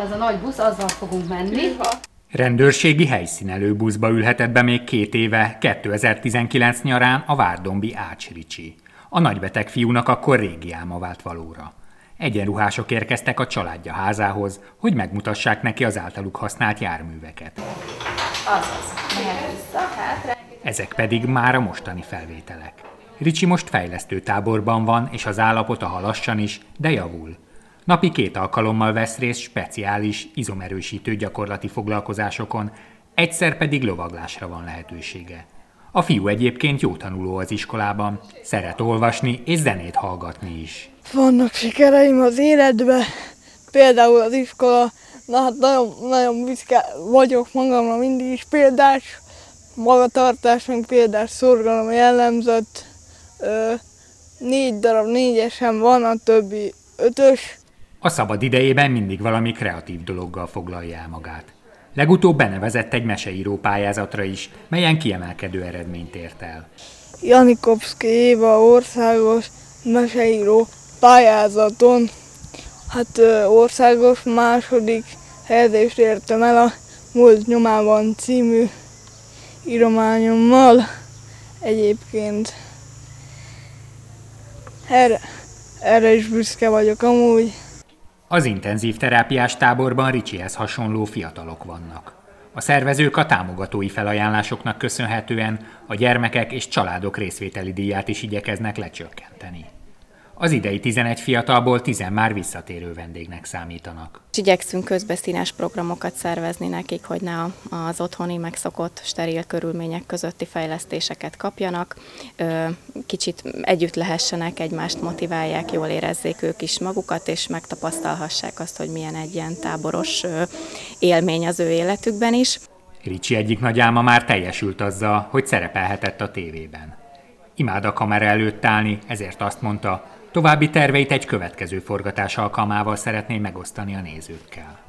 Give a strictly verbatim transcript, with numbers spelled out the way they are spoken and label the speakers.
Speaker 1: Az a nagy busz, azzal fogunk menni.
Speaker 2: Rendőrségi helyszínelő buszba ülhetett be még két éve, kétezer-tizenkilenc nyarán a várdombi Ács Ricsi. A nagybeteg fiúnak akkor régi álma vált valóra. Egyenruhások érkeztek a családja házához, hogy megmutassák neki az általuk használt járműveket.
Speaker 1: Azaz, mehet vissza, hátra.
Speaker 2: Ezek pedig már a mostani felvételek. Ricsi most fejlesztő táborban van, és az állapota ha lassan is, de javul. Napi két alkalommal vesz részt speciális, izomerősítő gyakorlati foglalkozásokon, egyszer pedig lovaglásra van lehetősége. A fiú egyébként jó tanuló az iskolában, szeret olvasni és zenét hallgatni is.
Speaker 3: Vannak sikereim az életben, például az iskola, na hát nagyon, nagyon büszke vagyok magamra, mindig is példás magatartás, meg példás szorgalom jellemzött. Ö, négy darab négyesem van, a többi ötös.
Speaker 2: A szabad idejében mindig valami kreatív dologgal foglalja el magát. Legutóbb benevezett egy meseíró pályázatra is, melyen kiemelkedő eredményt ért el.
Speaker 3: Janikovszky Éva országos meseíró pályázaton, hát ö, országos második helyezést értem el a Múlt nyomában című írományommal. Egyébként erre, erre is büszke vagyok amúgy.
Speaker 2: Az intenzív terápiás táborban Ricsihez hasonló fiatalok vannak. A szervezők a támogatói felajánlásoknak köszönhetően a gyermekek és családok részvételi díját is igyekeznek lecsökkenteni. Az idei tizenegy fiatalból tizen már visszatérő vendégnek számítanak.
Speaker 4: Igyekszünk közbeszínes programokat szervezni nekik, hogy ne az otthoni megszokott steril körülmények közötti fejlesztéseket kapjanak. Kicsit együtt lehessenek, egymást motiválják, jól érezzék ők is magukat, és megtapasztalhassák azt, hogy milyen egy ilyen táboros élmény az ő életükben is.
Speaker 2: Ricsi egyik nagy álma már teljesült azzal, hogy szerepelhetett a tévében. Imád a kamera előtt állni, ezért azt mondta, további terveit egy következő forgatás alkalmával szeretné megosztani a nézőkkel.